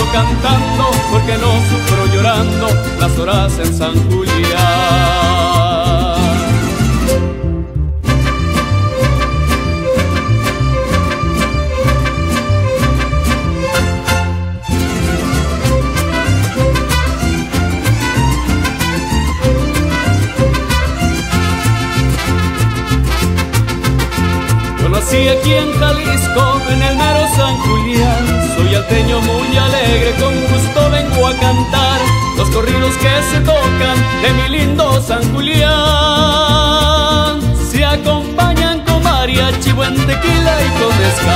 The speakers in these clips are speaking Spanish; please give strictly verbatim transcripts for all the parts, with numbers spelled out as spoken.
cantando, porque no sufro llorando las horas en San Julián. Nací aquí en Jalisco, en el mero San Julián. Soy alteño muy alegre, con gusto vengo a cantar los corridos que se tocan de mi lindo San Julián. Se acompañan con mariachi, buen tequila y con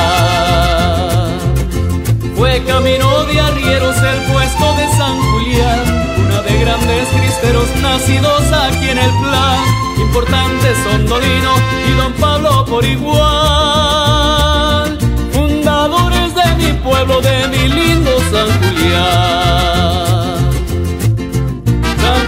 mezcal. Fue camino de arrieros el puesto de San Julián, una de grandes cristeros nacidos aquí en el plan. Importantes son Dolino y Don Pablo por igual, fundadores de mi pueblo, de mi lindo San Julián. San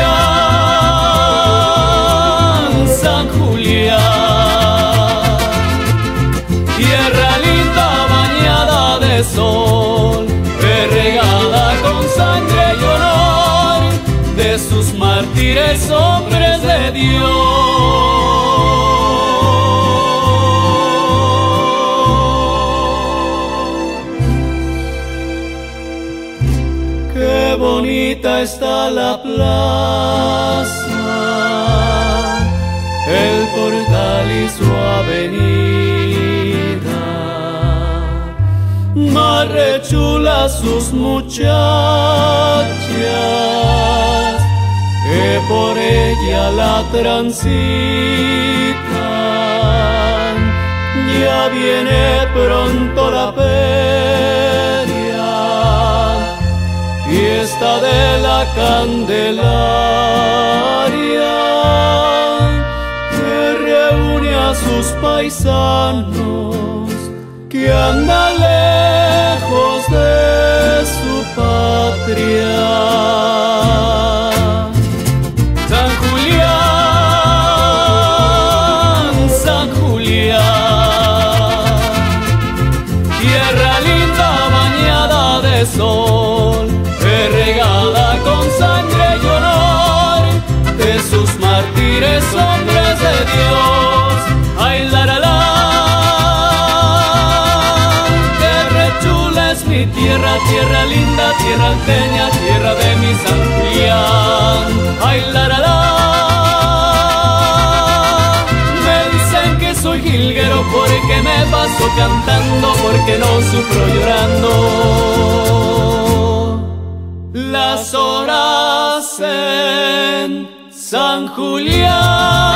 Julián, San Julián, tierra linda bañada de sol, regada con sangre y honor de sus mártires, hombres de Dios. Qué bonita está la plaza, el portal y su avenida, más rechulas sus muchachas que por ella la transitan. Ya viene pronto la feria, fiesta de la Candelaria, que reúne a sus paisanos que andan lejos de su patria. Sol, regada con sangre y honor de sus mártires, hombres de Dios. Ay, la, la, la, qué rechula es mi tierra, tierra linda, tierra alteña, tierra de mi San Julián. Ay, la, la, la, me dicen que soy jilguero porque me paso cantando, porque no sufro llorando las horas en San Julián.